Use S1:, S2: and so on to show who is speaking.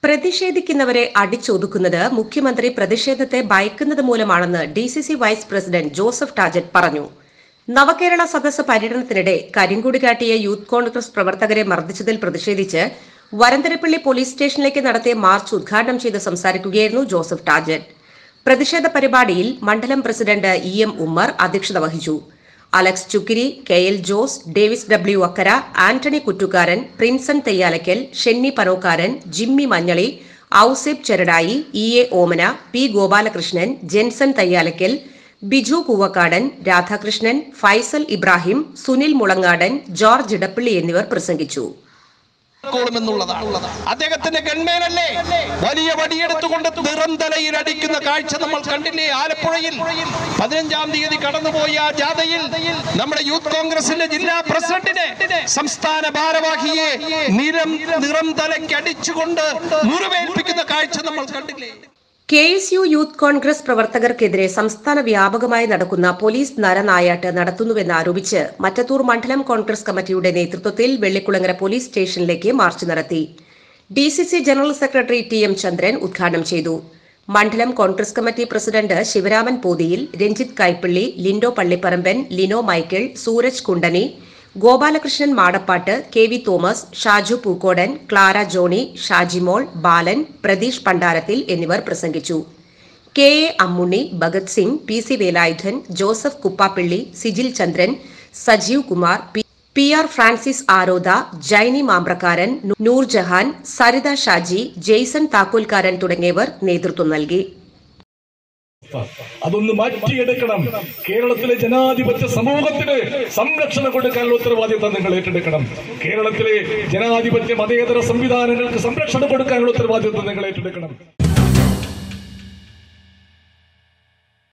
S1: പ്രതിഷേധിക്കുന്നവരെ അടിച്ചൊതുക്കുന്നത് മുഖ്യമന്ത്രി പ്രതിഷേധത്തെ ഭയക്കുന്നത് മൂലമാണെന്ന് DCC vice president Joseph Tajet പറഞ്ഞു. നവകേരള സദസ്സ് പര്യടനത്തിനിടെ കരിങ്കൊടി കാട്ടിയ യൂത്ത് കോൺഗ്രസ് പ്രവർത്തകരെ മർദ്ദിച്ചതിൽ പ്രതിഷേധിച്ച് വരന്തരപ്പള്ളി പോലീസ് സ്റ്റേഷനിലേക്ക് നടത്തിയ മാർച്ച് ഉദ്ഘാടനം ചെയ്ത് സംസാരിക്കുകയായിരുന്നു ജോസഫ് ടാജറ്റ്. പ്രതിഷേധ പരിപാടിയിൽ മണ്ഡലം പ്രസിഡന്റ് എം ഉമ്മർ അധ്യക്ഷത വഹിച്ചു. Alex Chukkiri, KL. Jose, Davis W Akkara, Antony Kuttukaran, Prinson Theyyalakkal, Shenny Panokkaran, Jimmy Manjali, Ouseph Cheradai, A Omana, P Gopalakrishnan, Jenson Thayyalakkal, Biju Koovakkadan, Radhakrishnan, Faisal Ibrahim, Sunil Mulangadan, George Edappally എന്നിവർ പ്രസംഗിച്ചു.
S2: അദ്ദേഹത്തിന്റെ ഗൺമേനല്ലേ വലിയ വടിയെടുത്തുകൊണ്ട് നിറന്തലയിൽ അടിക്കുന്ന കാഴ്ച നമ്മൾ കണ്ടില്ലേ? ആലപ്പുഴയിൽ 15-ാം തീയതി കടന്നുപോയ ആ ജാഥയിൽ നമ്മുടെ യൂത്ത് കോൺഗ്രസിന്റെ ജില്ലാ പ്രസിഡന്റിനെ, സംസ്ഥാന ഭാരവാഹിയെ നിറം തലയ്ക്ക് അടിച്ചുകൊണ്ട് മുറിവേൽപ്പിക്കുന്ന കാഴ്ച നമ്മൾ കണ്ടില്ലേ?
S1: KSU യൂത്ത് കോൺഗ്രസ് പ്രവർത്തകർക്കെതിരെ സംസ്ഥാന വ്യാപകമായി നടക്കുന്ന പോലീസ് നരനായാട്ട് നടത്തുന്നുവെന്നാരോപിച്ച് മറ്റത്തൂർ മണ്ഡലം കോൺഗ്രസ് കമ്മിറ്റിയുടെ നേതൃത്വത്തിൽ വെള്ളിക്കുളങ്ങര പോലീസ് സ്റ്റേഷനിലേക്ക് മാർച്ച് നടത്തി. DCC general secretary TM Chandran ഉദ്ഘാടനം ചെയ്തു. മണ്ഡലം Congress committee president Sivaraman Pothiyil, Ranjith Kaipally, Lindo Pallipparamban, Lino Michael, Sooraj Kundani, Gopalakrishnan Madappatt, KV Thomas, Shaju Pookodan, Clara Johny, Shajimol, Balan, Pratheesh Pandarathil എന്നിവർ പ്രസംഗിച്ചു. KA Ammunni, Bhagat Singh, PC Velayudhan, Joseph Kuppapilly, Sijil Chandran, Sajeev Kumar, PR Francis Aroda, Jainy Mambrakkaran, Noorjahan, Saritha Shaji, Jaison Thakkolkkaran തുടങ്ങിയവർ നേതൃത്വം നൽകി.
S3: അതൊന്ന് മാറ്റിയെടുക്കണം. കേരളത്തിലെ ജനാധിപത്യ സമൂഹത്തിന് സംരക്ഷണം കൊടുക്കാനുള്ള ഉത്തരവാദിത്വം നിങ്ങൾ ഏറ്റെടുക്കണം. കേരളത്തിലെ ജനാധിപത്യ മതേതര സംവിധാനങ്ങൾക്ക് സംരക്ഷണം കൊടുക്കാനുള്ള ഉത്തരവാദിത്വം നിങ്ങൾ ഏറ്റെടുക്കണം.